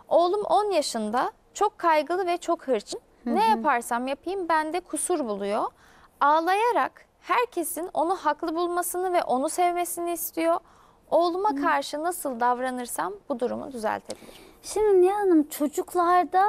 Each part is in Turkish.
Oğlum 10 yaşında, çok kaygılı ve çok hırçın. Ne yaparsam yapayım bende kusur buluyor. Ağlayarak herkesin onu haklı bulmasını ve onu sevmesini istiyor. Oğluma karşı nasıl davranırsam bu durumu düzeltebilirim. Şimdi Nihan Hanım, çocuklarda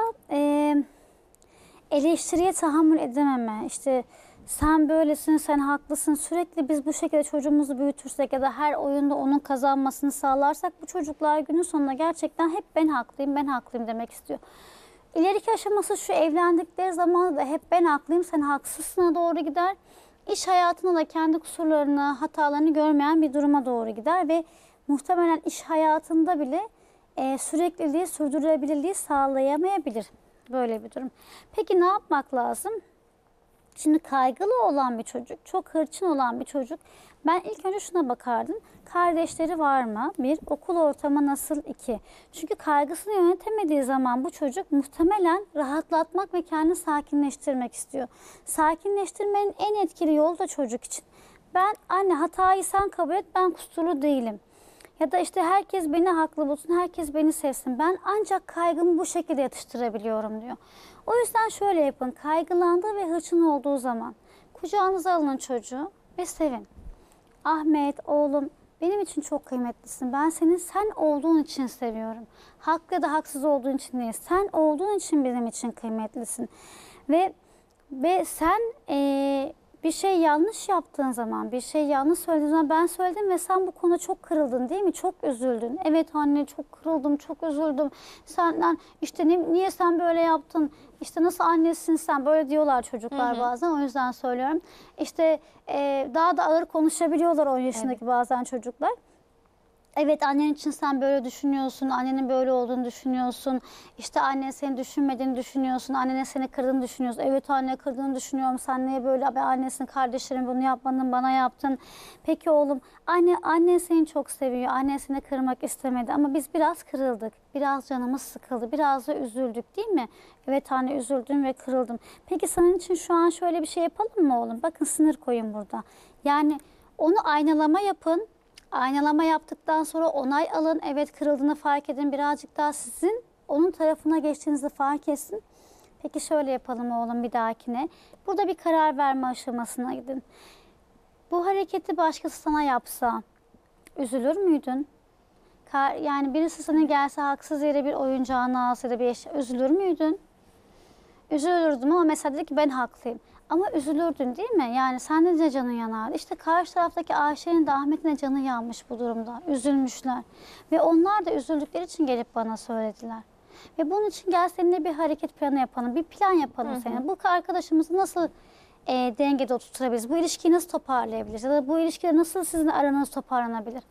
eleştiriye tahammül edememe, işte sen böylesin, sen haklısın, sürekli biz bu şekilde çocuğumuzu büyütürsek ya da her oyunda onun kazanmasını sağlarsak bu çocuklar günün sonunda gerçekten hep ben haklıyım, ben haklıyım demek istiyor. İleriki aşaması şu, evlendikleri zaman da hep ben haklıyım, sen haksızsına doğru gider. İş hayatında da kendi kusurlarını, hatalarını görmeyen bir duruma doğru gider ve muhtemelen iş hayatında bile sürekliliği, sürdürülebilirliği sağlayamayabilir böyle bir durum. Peki ne yapmak lazım? Şimdi kaygılı olan bir çocuk, çok hırçın olan bir çocuk, ben ilk önce şuna bakardım. Kardeşleri var mı? Bir, okul ortamı nasıl? İki. Çünkü kaygısını yönetemediği zaman bu çocuk muhtemelen rahatlatmak ve kendini sakinleştirmek istiyor. Sakinleştirmenin en etkili yolu da çocuk için. Ben anne hatayı sen kabul et, ben kusurlu değilim. Ya da işte herkes beni haklı bulsun, herkes beni sevsin. Ben ancak kaygımı bu şekilde yatıştırabiliyorum diyor. O yüzden şöyle yapın, kaygılandığı ve hırçın olduğu zaman kucağınıza alın çocuğu ve sevin. Ahmet, oğlum benim için çok kıymetlisin. Ben seni sen olduğun için seviyorum. Haklı ya da haksız olduğun için değil, sen olduğun için benim için kıymetlisin. Ve sen bir şey yanlış yaptığın zaman, bir şey yanlış söylediğin zaman ben söyledim ve sen bu konuda çok kırıldın değil mi? Çok üzüldün. Evet anne çok kırıldım, çok üzüldüm. Senden işte niye sen böyle yaptın? İşte nasıl annesin sen? Böyle diyorlar çocuklar bazen, o yüzden söylüyorum. İşte daha da ağır konuşabiliyorlar 10 yaşındaki bazen çocuklar. Evet annen için sen böyle düşünüyorsun, annenin böyle olduğunu düşünüyorsun. İşte annen seni düşünmediğini düşünüyorsun, annene seni kırdığını düşünüyorsun. Evet anne kırdığını düşünüyorum, sen niye böyle, ben annesin, kardeşlerim bunu yapmadın, bana yaptın. Peki oğlum, annen seni çok seviyor, annen seni kırmak istemedi ama biz biraz kırıldık, biraz canımız sıkıldı, biraz da üzüldük değil mi? Evet anne üzüldüm ve kırıldım. Peki senin için şu an şöyle bir şey yapalım mı oğlum? Bakın sınır koyun burada. Yani onu aynalama yapın. Aynalama yaptıktan sonra onay alın. Evet kırıldığını fark edin. Birazcık daha sizin onun tarafına geçtiğinizi fark etsin. Peki şöyle yapalım oğlum bir dahakine. Burada bir karar verme aşamasına gidin. Bu hareketi başkası sana yapsa üzülür müydün? Yani birisi sana gelse haksız yere bir oyuncağını alsa da bir eşya, üzülür müydün? Üzülürdüm ama mesela dedi ki ben haklıyım. Ama üzülürdün değil mi? Yani sende de canın yanardı. İşte karşı taraftaki Ayşe'nin de Ahmet'in de canı yanmış bu durumda. Üzülmüşler. Ve onlar da üzüldükleri için gelip bana söylediler. Ve bunun için gel seninle bir hareket planı yapalım. Bir plan yapalım seninle. Bu arkadaşımızı nasıl dengede oturtabiliriz? Bu ilişkiyi nasıl toparlayabiliriz? Ya da bu ilişkide nasıl sizin aranız toparlanabilir?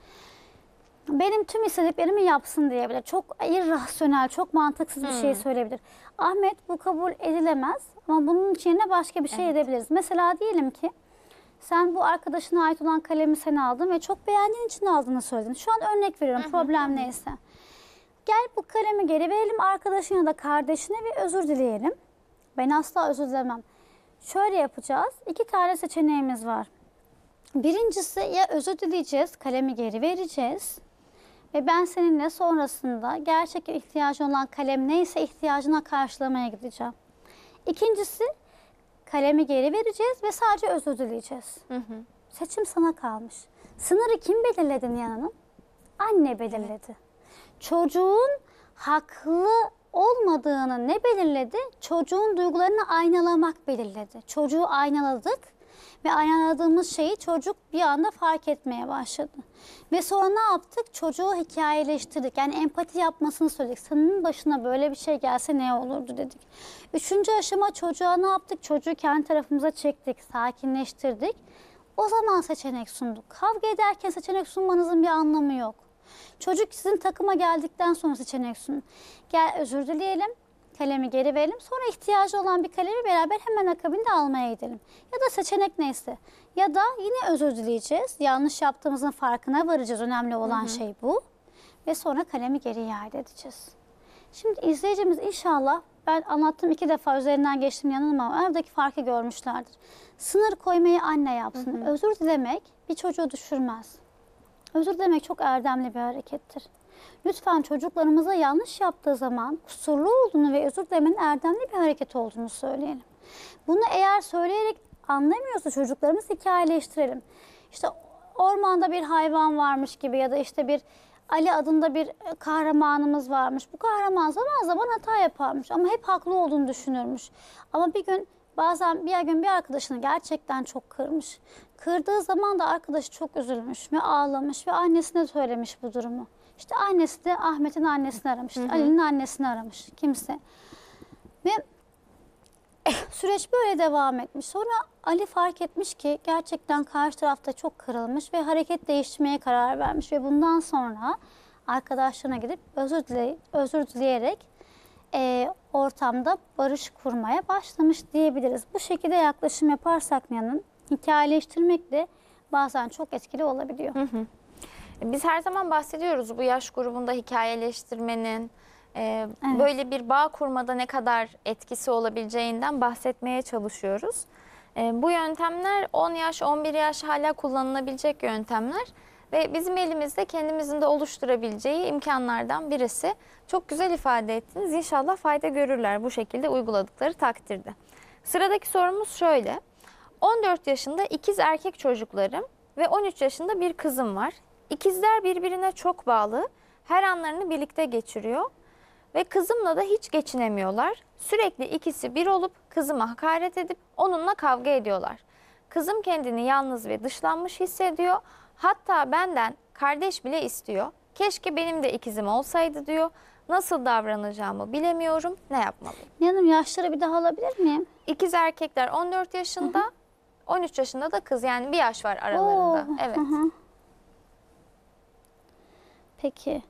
Benim tüm istediklerimi yapsın diyebilir. Çok irrasyonel, çok mantıksız bir şey söyleyebilir. Ahmet bu kabul edilemez ama bunun içine başka bir şey edebiliriz. Mesela diyelim ki sen bu arkadaşına ait olan kalemi sen aldın ve çok beğendiğin için aldığını söyledin. Şu an örnek veriyorum, problem neyse. Gel bu kalemi geri verelim arkadaşına da kardeşine ve özür dileyelim. Ben asla özür dilemem. Şöyle yapacağız. 2 tane seçeneğimiz var. Birincisi ya özür dileyeceğiz, kalemi geri vereceğiz. Ve ben seninle sonrasında gerçekten ihtiyacın olan kalem neyse ihtiyacına karşılamaya gideceğim. İkincisi kalemi geri vereceğiz ve sadece özür dileyeceğiz. Seçim sana kalmış. Sınırı kim belirledi Nihan Hanım? Anne belirledi. Çocuğun haklı olmadığını ne belirledi? Çocuğun duygularını aynalamak belirledi. Çocuğu aynaladık. Ve ayarladığımız şeyi çocuk bir anda fark etmeye başladı. Ve sonra ne yaptık? Çocuğu hikayeleştirdik. Yani empati yapmasını söyledik. Senin başına böyle bir şey gelse ne olurdu dedik. 3. aşama çocuğa ne yaptık? Çocuğu kendi tarafımıza çektik, sakinleştirdik. O zaman seçenek sunduk. Kavga ederken seçenek sunmanızın bir anlamı yok. Çocuk sizin takıma geldikten sonra seçenek sunun. Gel özür dileyelim. Kalemi geri verelim. Sonra ihtiyacı olan bir kalemi beraber hemen akabinde almaya gidelim. Ya da seçenek neyse. Ya da yine özür dileyeceğiz. Yanlış yaptığımızın farkına varacağız. Önemli olan şey bu. Ve sonra kalemi geri iade edeceğiz. Şimdi izleyicimiz inşallah, ben anlattım 2 defa üzerinden geçtim yanılmam ama aradaki farkı görmüşlerdir. Sınır koymayı anne yapsın. Özür dilemek bir çocuğu düşürmez. Özür dilemek çok erdemli bir harekettir. Lütfen çocuklarımıza yanlış yaptığı zaman kusurlu olduğunu ve özür dilemenin erdemli bir hareket olduğunu söyleyelim. Bunu eğer söyleyerek anlamıyorsa çocuklarımız hikayeleştirelim. İşte ormanda bir hayvan varmış gibi ya da işte bir Ali adında bir kahramanımız varmış. Bu kahraman zaman zaman hata yaparmış ama hep haklı olduğunu düşünürmüş. Ama bir gün bir arkadaşını gerçekten çok kırmış. Kırdığı zaman da arkadaşı çok üzülmüş ve ağlamış ve annesine söylemiş bu durumu. İşte annesi de Ahmet'in annesini aramış, Ali'nin annesini aramış kimse. Ve süreç böyle devam etmiş. Sonra Ali fark etmiş ki gerçekten karşı tarafta çok kırılmış ve hareket değiştirmeye karar vermiş. Ve bundan sonra arkadaşlarına gidip özür dileyerek ortamda barış kurmaya başlamış diyebiliriz. Bu şekilde yaklaşım yaparsak Nihan'ın hikayeleştirmek de bazen çok etkili olabiliyor. Biz her zaman bahsediyoruz bu yaş grubunda hikayeleştirmenin, böyle bir bağ kurmada ne kadar etkisi olabileceğinden bahsetmeye çalışıyoruz. Bu yöntemler 10 yaş, 11 yaş hala kullanılabilecek yöntemler ve bizim elimizde kendimizin de oluşturabileceği imkanlardan birisi. Çok güzel ifade ettiniz. İnşallah fayda görürler bu şekilde uyguladıkları takdirde. Sıradaki sorumuz şöyle. 14 yaşında ikiz erkek çocuklarım ve 13 yaşında bir kızım var. İkizler birbirine çok bağlı, her anlarını birlikte geçiriyor ve kızımla da hiç geçinemiyorlar. Sürekli ikisi bir olup kızıma hakaret edip onunla kavga ediyorlar. Kızım kendini yalnız ve dışlanmış hissediyor. Hatta benden kardeş bile istiyor. Keşke benim de ikizim olsaydı diyor. Nasıl davranacağımı bilemiyorum. Ne yapmalıyım? Nihan'ım yaşları bir daha alabilir miyim? İkiz erkekler 14 yaşında, 13 yaşında da kız. Yani bir yaş var aralarında. Evet. Peki.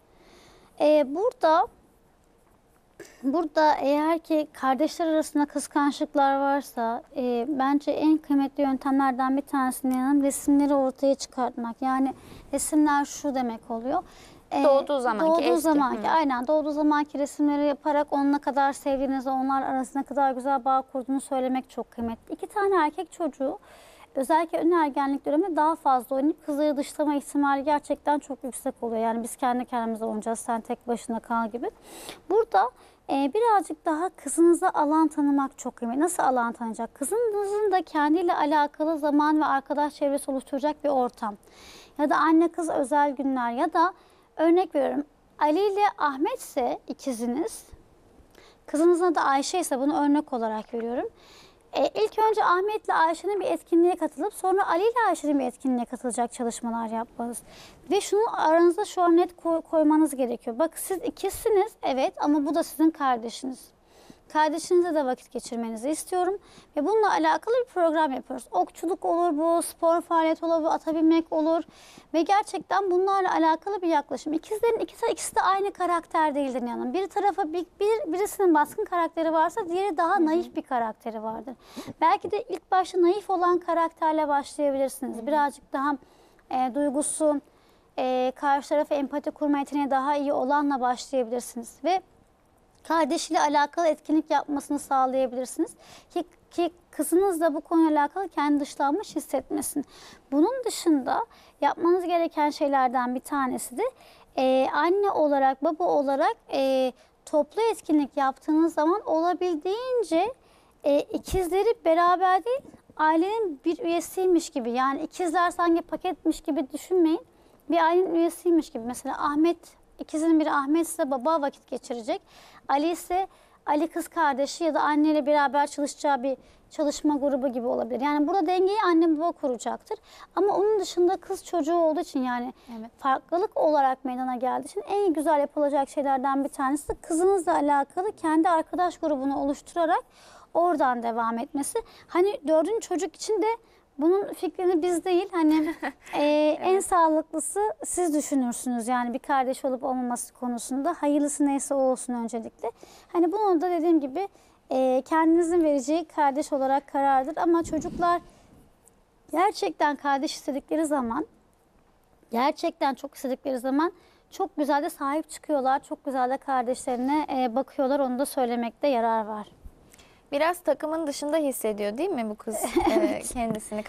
Burada eğer ki kardeşler arasında kıskançlıklar varsa bence en kıymetli yöntemlerden bir tanesi Nihan'ım resimleri ortaya çıkartmak. Yani resimler şu demek oluyor. Doğduğu zamanki aynen doğduğu zamanki resimleri yaparak onu ne kadar sevdiğinizi, onlar arasında ne kadar güzel bağ kurduğunu söylemek çok kıymetli. 2 tane erkek çocuğu özellikle ön ergenlik döneminde daha fazla oynayıp kızları dışlama ihtimali gerçekten çok yüksek oluyor. Yani biz kendi kendimize oynayacağız, sen tek başına kal gibi. Burada birazcık daha kızınıza alan tanımak çok kıymetli. Nasıl alan tanıyacak? Kızınızın da kendiyle alakalı zaman ve arkadaş çevresi oluşturacak bir ortam. Ya da anne kız özel günler ya da örnek veriyorum Ali ile Ahmet ise ikiziniz, kızınızın da Ayşe ise bunu örnek olarak veriyorum. İlk önce Ahmet ile Ayşe'nin bir etkinliğe katılıp sonra Ali ile Ayşe'nin bir etkinliğe katılacak çalışmalar yapmanız. Ve şunu aranızda şu an net koymanız gerekiyor. Bak siz ikizsiniz evet ama bu da sizin kardeşiniz. Kardeşinizle de vakit geçirmenizi istiyorum. Ve bununla alakalı bir program yapıyoruz. Okçuluk olur bu, spor faaliyeti olur bu, ata binmek olur. Ve gerçekten bunlarla alakalı bir yaklaşım. İkizlerin ikisi de aynı karakter değildir Nihan'ım. Bir tarafa birisinin baskın karakteri varsa diğeri daha naif bir karakteri vardır. Belki de ilk başta naif olan karakterle başlayabilirsiniz. Birazcık daha duygusu, karşı tarafa empati kurma yeteneği daha iyi olanla başlayabilirsiniz. Ve kardeşiyle alakalı etkinlik yapmasını sağlayabilirsiniz. Ki kızınız da bu konuyla alakalı kendi dışlanmış hissetmesin. Bunun dışında yapmanız gereken şeylerden bir tanesi de anne olarak, baba olarak toplu etkinlik yaptığınız zaman olabildiğince ikizleri beraber değil, ailenin bir üyesiymiş gibi. Yani ikizler sanki paketmiş gibi düşünmeyin. Bir ailenin üyesiymiş gibi. Mesela ikizinin biri Ahmet ise baba vakit geçirecek. Ali ise Ali kız kardeşi ya da anneyle beraber çalışacağı bir çalışma grubu gibi olabilir. Yani burada dengeyi anne baba kuracaktır. Ama onun dışında kız çocuğu olduğu için yani farklılık olarak meydana geldiği için en güzel yapılacak şeylerden bir tanesi de kızınızla alakalı kendi arkadaş grubunu oluşturarak oradan devam etmesi. Hani 4. çocuk için de bunun fikrini biz değil, hani en sağlıklısı siz düşünürsünüz. Yani bir kardeş olup olmaması konusunda hayırlısı neyse o olsun öncelikle. Hani bunu da dediğim gibi kendinizin vereceği kardeş olarak karardır. Ama çocuklar gerçekten kardeş istedikleri zaman, gerçekten çok istedikleri zaman çok güzel de sahip çıkıyorlar. Çok güzel de kardeşlerine bakıyorlar. Onu da söylemekte yarar var. Biraz takımın dışında hissediyor değil mi bu kız kendisini?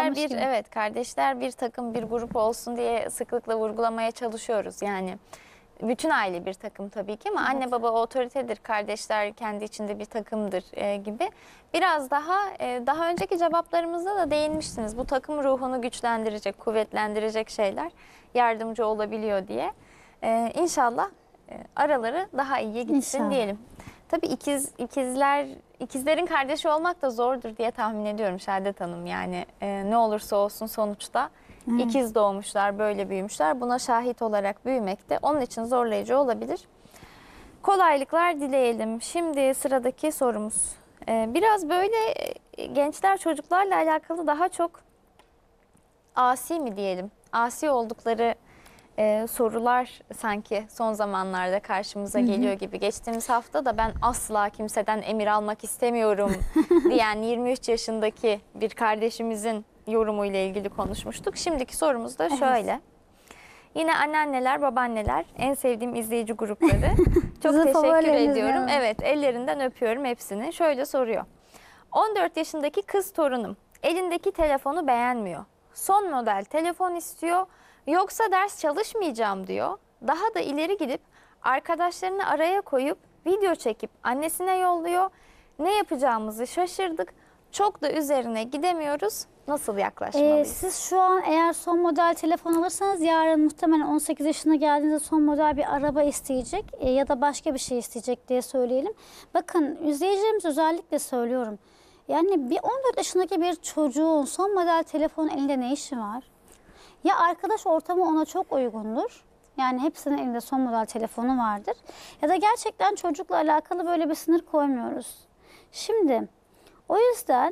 Kardeşler bir takım, bir grup olsun diye sıklıkla vurgulamaya çalışıyoruz. Yani bütün aile bir takım tabii ki ama anne baba otoritedir, kardeşler kendi içinde bir takımdır gibi. Biraz daha önceki cevaplarımızda da değinmiştiniz. Bu takım ruhunu güçlendirecek, kuvvetlendirecek şeyler yardımcı olabiliyor diye. İnşallah araları daha iyiye gitsin İnşallah. diyelim. Tabii ikizlerin kardeşi olmak da zordur diye tahmin ediyorum Şehadet Hanım. Yani ne olursa olsun sonuçta ikiz doğmuşlar, böyle büyümüşler. Buna şahit olarak büyümek de onun için zorlayıcı olabilir. Kolaylıklar dileyelim. Şimdi sıradaki sorumuz. Biraz böyle gençler, çocuklarla alakalı daha çok asi mi diyelim? Asi oldukları sorular sanki son zamanlarda karşımıza geliyor gibi. Geçtiğimiz hafta da ben asla kimseden emir almak istemiyorum diyen 23 yaşındaki bir kardeşimizin yorumuyla ilgili konuşmuştuk. Şimdiki sorumuz da şöyle. Yine anneanneler, babaanneler, en sevdiğim izleyici grupları. Çok Bizim teşekkür favorilerimiz ediyorum. yani. Evet, ellerinden öpüyorum hepsini. Şöyle soruyor. 14 yaşındaki kız torunum elindeki telefonu beğenmiyor. Son model telefon istiyor. Yoksa ders çalışmayacağım diyor. Daha da ileri gidip arkadaşlarını araya koyup video çekip annesine yolluyor. Ne yapacağımızı şaşırdık. Çok da üzerine gidemiyoruz. Nasıl yaklaşmalıyız? Siz şu an eğer son model telefon alırsanız yarın muhtemelen 18 yaşına geldiğinizde son model bir araba isteyecek ya da başka bir şey isteyecek diye söyleyelim. Bakın izleyicilerimiz özellikle söylüyorum. Yani bir 14 yaşındaki bir çocuğun son model telefonun elinde ne işi var? Ya arkadaş ortamı ona çok uygundur. Yani hepsinin elinde son model telefonu vardır. Ya da gerçekten çocukla alakalı böyle bir sınır koymuyoruz. Şimdi o yüzden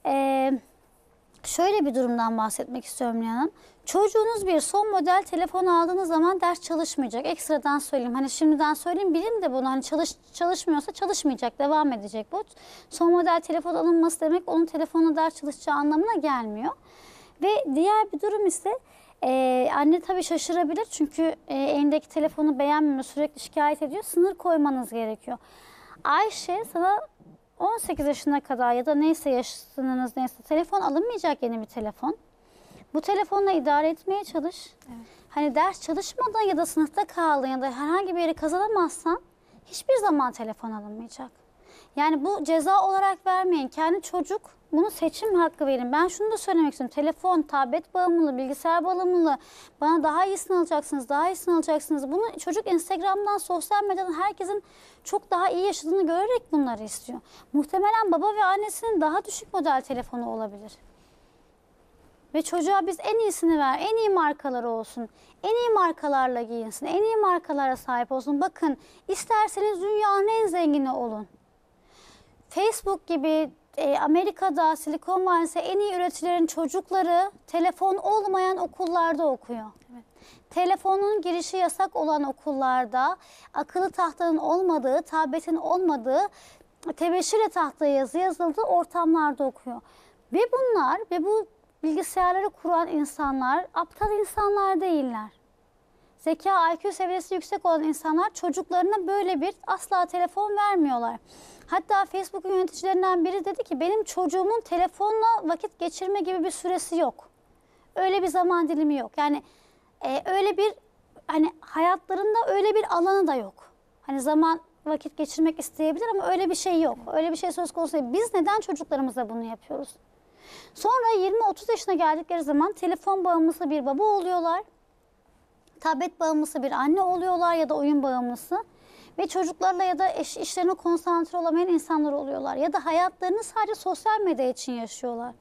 şöyle bir durumdan bahsetmek istiyorum Nihan Hanım. Çocuğunuz bir son model telefon aldığınız zaman ders çalışmayacak. Ekstradan söyleyeyim. Hani şimdiden söyleyeyim, bilin de bunu. Hani çalışmıyorsa çalışmayacak, devam edecek bu. Son model telefon alınması demek onun telefonla ders çalışacağı anlamına gelmiyor. Ve diğer bir durum ise anne tabii şaşırabilir. Çünkü elindeki telefonu beğenmiyor, sürekli şikayet ediyor. Sınır koymanız gerekiyor. Ayşe, sana 18 yaşına kadar ya da neyse yaş sınırınız neyse telefon alınmayacak, yeni bir telefon. Bu telefonla idare etmeye çalış. Evet. Hani ders çalışmadan ya da sınıfta kaldın ya da herhangi bir yeri kazanamazsan hiçbir zaman telefon alınmayacak. Yani bu ceza olarak vermeyin. Kendi çocuk, bunu seçim hakkı verin. Ben şunu da söylemek istiyorum. Telefon, tablet bağımlılığı, bilgisayar bağımlılığı. Bana daha iyisini alacaksınız, daha iyisini alacaksınız. Bunu çocuk Instagram'dan, sosyal medyadan herkesin çok daha iyi yaşadığını görerek bunları istiyor. Muhtemelen baba ve annesinin daha düşük model telefonu olabilir. Ve çocuğa biz en iyisini ver, en iyi markaları olsun, en iyi markalarla giyinsin, en iyi markalara sahip olsun. Bakın, isterseniz dünyanın en zengini olun. Facebook gibi Amerika'da, Silikon Vadisi'nde en iyi üreticilerin çocukları telefon olmayan okullarda okuyor. Evet. Telefonun girişi yasak olan okullarda, akıllı tahtanın olmadığı, tabletin olmadığı, tebeşirle tahtaya yazı yazıldığı ortamlarda okuyor. Ve bunlar ve bu bilgisayarları kuran insanlar aptal insanlar değiller. Zeka, IQ seviyesi yüksek olan insanlar çocuklarına böyle bir asla telefon vermiyorlar. Hatta Facebook'un yöneticilerinden biri dedi ki benim çocuğumun telefonla vakit geçirme gibi bir süresi yok. Öyle bir zaman dilimi yok. Yani öyle bir, hani hayatlarında öyle bir alanı da yok. Hani zaman vakit geçirmek isteyebilir ama öyle bir şey yok. Öyle bir şey söz konusu değil. Biz neden çocuklarımıza bunu yapıyoruz? Sonra 20-30 yaşına geldikleri zaman telefon bağımlısı bir baba oluyorlar. Tablet bağımlısı bir anne oluyorlar ya da oyun bağımlısı. Ve çocuklarla ya da işlerine konsantre olamayan insanlar oluyorlar. Ya da hayatlarını sadece sosyal medya için yaşıyorlar.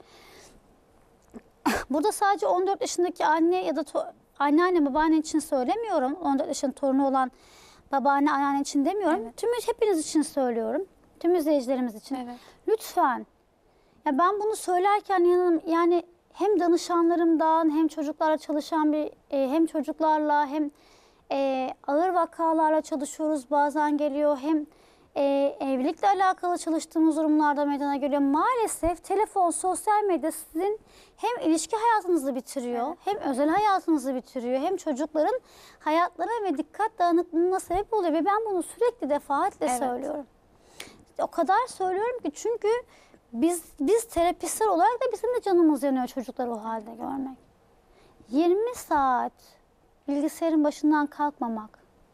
Burada sadece 14 yaşındaki anne ya da anneanne, babaanne için söylemiyorum. 14 yaşında torunu olan babaanne, anneanne için demiyorum. Evet. Hepiniz için söylüyorum. Tüm izleyicilerimiz için. Evet. Lütfen. Ya ben bunu söylerken yani hem danışanlarımdan hem çocuklarla çalışan hem çocuklarla hem ağır vakalarla çalışıyoruz, bazen geliyor, hem evlilikle alakalı çalıştığımız durumlarda meydana geliyor. Maalesef telefon, sosyal medya sizin hem ilişki hayatınızı bitiriyor, evet, hem özel hayatınızı bitiriyor, hem çocukların hayatları ve dikkat dağınıklığına sebep oluyor. Ve ben bunu sürekli defaatle söylüyorum. O kadar söylüyorum ki çünkü biz terapistler olarak da bizim de canımız yanıyor çocukları o halde görmek. 20 saat bilgisayarın başından kalkmamak,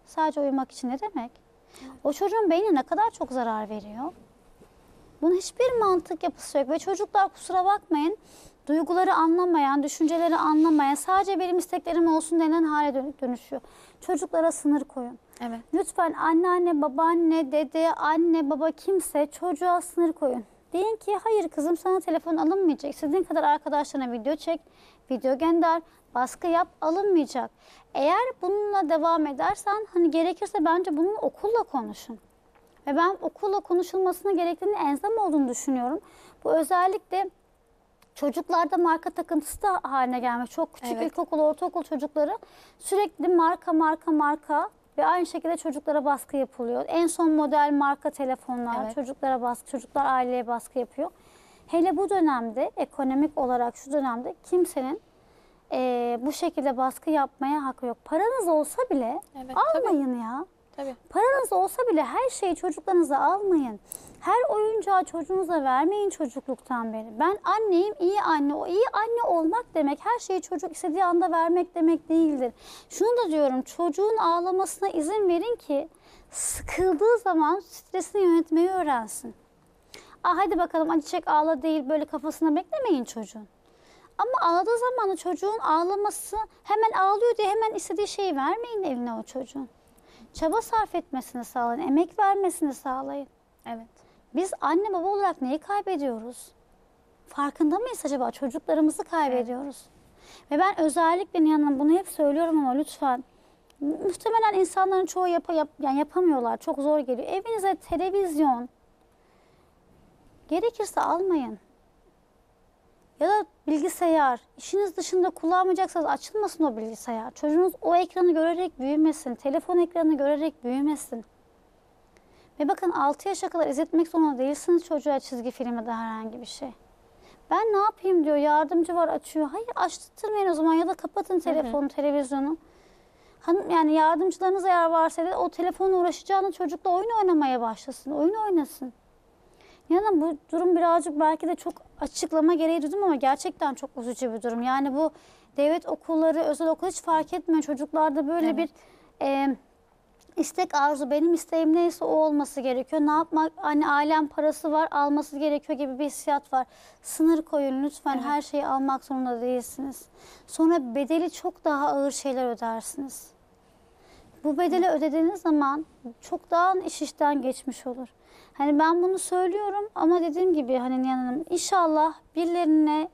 Sadece uyumak için ne demek? O çocuğun beynine ne kadar çok zarar veriyor. Bunun hiçbir mantık yapısı yok ve çocuklar kusura bakmayın duyguları anlamayan, düşünceleri anlamayan, sadece benim isteklerim olsun denen hale dönüşüyor. Çocuklara sınır koyun. Evet. Lütfen anneanne, babaanne, dede, anne, baba kimse çocuğa sınır koyun. Deyin ki hayır kızım sana telefon alınmayacak. İstediğin kadar arkadaşlarına video çek, video gönder, baskı yap alınmayacak. Eğer bununla devam edersen hani gerekirse bence bunun okulla konuşun. Ve ben okulla konuşulmasına gerektiğini elzem olduğunu düşünüyorum. Bu özellikle çocuklarda marka takıntısı da haline gelmiş. Çok küçük Evet. ilkokul, ortaokul çocukları sürekli marka ve aynı şekilde çocuklara baskı yapılıyor. En son model marka telefonlar, Evet. çocuklara baskı, çocuklar aileye baskı yapıyor. Hele bu dönemde, ekonomik olarak şu dönemde kimsenin bu şekilde baskı yapmaya hakkı yok. Paranız olsa bile Evet, almayın ya. Tabii. Paranız olsa bile her şeyi çocuklarınıza almayın. Her oyuncağı çocuğunuza vermeyin çocukluktan beri. Ben anneyim, iyi anne. O iyi anne olmak demek her şeyi çocuk istediği anda vermek demek değildir. Şunu da diyorum, çocuğun ağlamasına izin verin ki sıkıldığı zaman stresini yönetmeyi öğrensin. Hadi bakalım acı çek ağla değil böyle kafasına beklemeyin çocuğun. Ama ağladığı zaman da çocuğun ağlaması hemen ağlıyor diye hemen istediği şeyi vermeyin eline o çocuğun. Çaba sarf etmesini sağlayın, emek vermesini sağlayın. Evet. Biz anne baba olarak neyi kaybediyoruz? Farkında mıyız acaba? Çocuklarımızı kaybediyoruz. Ve ben özellikle Nihan bunu hep söylüyorum ama lütfen. Muhtemelen insanların çoğu yani yapamıyorlar. Çok zor geliyor. Evinize televizyon gerekirse almayın. Ya da bilgisayar. İşiniz dışında kullanmayacaksanız açılmasın o bilgisayar. Çocuğunuz o ekranı görerek büyümesin. Telefon ekranını görerek büyümesin. Ve bakın 6 yaşa kadar izletmek zorunda değilsiniz çocuğa çizgi film ya da herhangi bir şey. Ben ne yapayım diyor, yardımcı var açıyor. Hayır açtırmayın o zaman ya da kapatın telefonu, televizyonu. Yani yardımcılarınız eğer varsa da o telefonla uğraşacağına çocukla oyun oynamaya başlasın, oyun oynasın. Yani bu durum birazcık belki de çok açıklama gereği duydum ama gerçekten çok üzücü bir durum. Yani bu devlet okulları, özel okul hiç fark etmiyor. Çocuklarda böyle bir istek arzu, benim isteğim neyse o olması gerekiyor. Ne yapmak, hani ailem parası var alması gerekiyor gibi bir hissiyat var. Sınır koyun lütfen, her şeyi almak zorunda değilsiniz. Sonra bedeli çok daha ağır şeyler ödersiniz. Bu bedeli ödediğiniz zaman çok daha iş işten geçmiş olur. Hani ben bunu söylüyorum ama dediğim gibi hani Nihan Hanım inşallah birilerine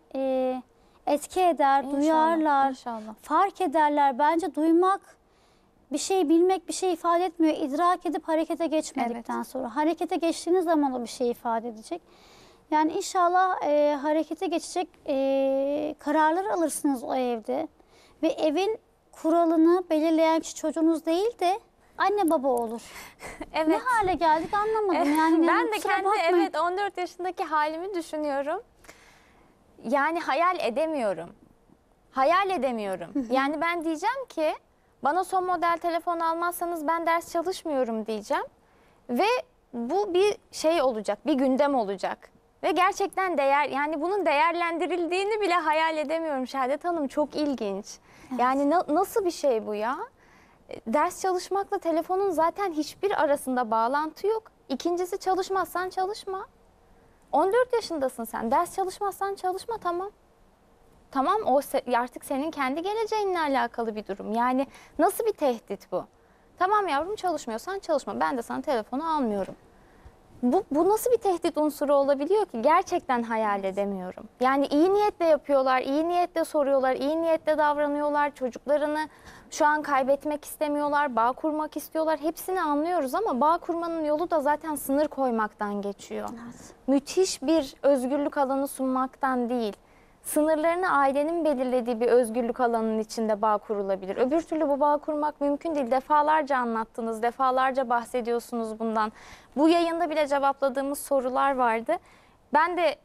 etki eder, duyarlar, İnşallah. fark ederler. Bence duymak bir şey bilmek bir şey ifade etmiyor. İdrak edip harekete geçmedikten sonra. Harekete geçtiğiniz zaman o bir şey ifade edecek. Yani inşallah harekete geçecek kararlar alırsınız o evde. Ve evin kuralını belirleyen kişi çocuğunuz değil de anne baba olur. Evet. Ne hale geldik anlamadım. Yani Ben de kusura kendi bakmayın. 14 yaşındaki halimi düşünüyorum. Yani hayal edemiyorum. Hayal edemiyorum. Yani ben diyeceğim ki bana son model telefon almazsanız ben ders çalışmıyorum diyeceğim. Ve bu bir şey olacak, bir gündem olacak. Ve gerçekten yani bunun değerlendirildiğini bile hayal edemiyorum Şehadet Hanım. Çok ilginç. Evet. Yani nasıl bir şey bu ya? Ders çalışmakla telefonun zaten hiçbir arasında bağlantı yok. İkincisi çalışmazsan çalışma. 14 yaşındasın sen. Ders çalışmazsan çalışma tamam. Tamam o artık senin kendi geleceğinle alakalı bir durum. Yani nasıl bir tehdit bu? Tamam yavrum çalışmıyorsan çalışma. Ben de sana telefonu almıyorum. Bu nasıl bir tehdit unsuru olabiliyor ki? Gerçekten hayal edemiyorum. Yani iyi niyetle yapıyorlar, iyi niyetle soruyorlar, iyi niyetle davranıyorlar. Çocuklarını şu an kaybetmek istemiyorlar, bağ kurmak istiyorlar. Hepsini anlıyoruz ama bağ kurmanın yolu da zaten sınır koymaktan geçiyor. Evet. Müthiş bir özgürlük alanı sunmaktan değil. Sınırlarını ailenin belirlediği bir özgürlük alanının içinde bağ kurulabilir. Öbür türlü bu bağ kurmak mümkün değil. Defalarca anlattınız, defalarca bahsediyorsunuz bundan. Bu yayında bile cevapladığımız sorular vardı. Ben de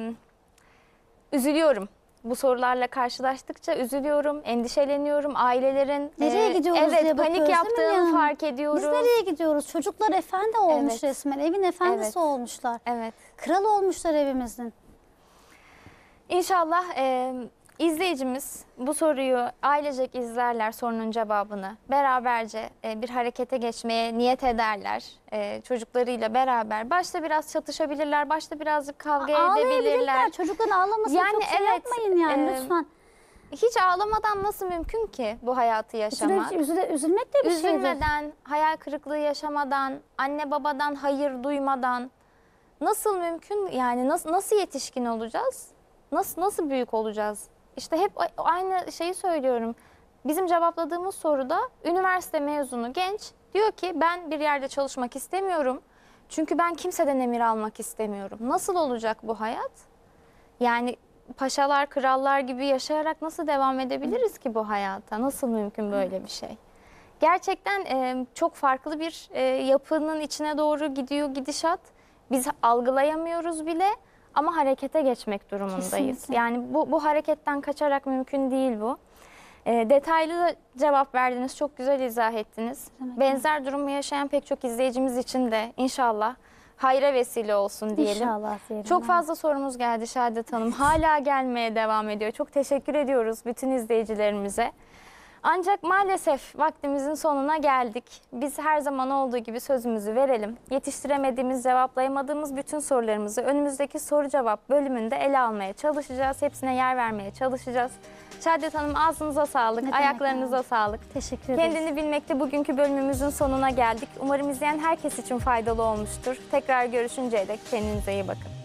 üzülüyorum. Bu sorularla karşılaştıkça üzülüyorum, endişeleniyorum. Ailelerin nereye gidiyoruz diye panik yaptığını fark ediyoruz. Biz nereye gidiyoruz? Çocuklar efendi olmuş Evet. resmen. Evin efendisi olmuşlar. Evet. Kral olmuşlar evimizin. İnşallah İzleyicimiz bu soruyu ailecek izlerler, sorunun cevabını. Beraberce bir harekete geçmeye niyet ederler. Çocuklarıyla beraber. Başta biraz çatışabilirler, başta birazcık kavga edebilirler. Ağlayabilirler. Çocukların ağlamasını Yani çok şey evet, yapmayın yani lütfen. Hiç ağlamadan nasıl mümkün ki bu hayatı yaşamak? Üzülmek de bir şeydir. Üzülmeden, hayal kırıklığı yaşamadan, anne babadan hayır duymadan nasıl mümkün? Yani nasıl yetişkin olacağız? Nasıl büyük olacağız? İşte hep aynı şeyi söylüyorum. Bizim cevapladığımız soruda üniversite mezunu genç diyor ki ben bir yerde çalışmak istemiyorum. Çünkü ben kimseden emir almak istemiyorum. Nasıl olacak bu hayat? Yani paşalar, krallar gibi yaşayarak nasıl devam edebiliriz ki bu hayata? Nasıl mümkün böyle bir şey? Gerçekten çok farklı bir yapının içine doğru gidiyor gidişat. Biz algılayamıyoruz bile ama harekete geçmek durumundayız. Kesinlikle. Yani bu hareketten kaçarak mümkün değil bu. Detaylı da cevap verdiniz, çok güzel izah ettiniz. Benzer durumu yaşayan pek çok izleyicimiz için de inşallah hayra vesile olsun diyelim. İnşallah diyelim. Çok fazla sorumuz geldi Şehadet Hanım. Hala gelmeye devam ediyor. Çok teşekkür ediyoruz bütün izleyicilerimize. Ancak maalesef vaktimizin sonuna geldik. Biz her zaman olduğu gibi sözümüzü verelim. Yetiştiremediğimiz, cevaplayamadığımız bütün sorularımızı önümüzdeki soru cevap bölümünde ele almaya çalışacağız. Hepsine yer vermeye çalışacağız. Şehadet Hanım ağzınıza sağlık, Ne demek ayaklarınıza ya? sağlık. Teşekkür ederiz. Kendini bilmekte bugünkü bölümümüzün sonuna geldik. Umarım izleyen herkes için faydalı olmuştur. Tekrar görüşünceye dek kendinize iyi bakın.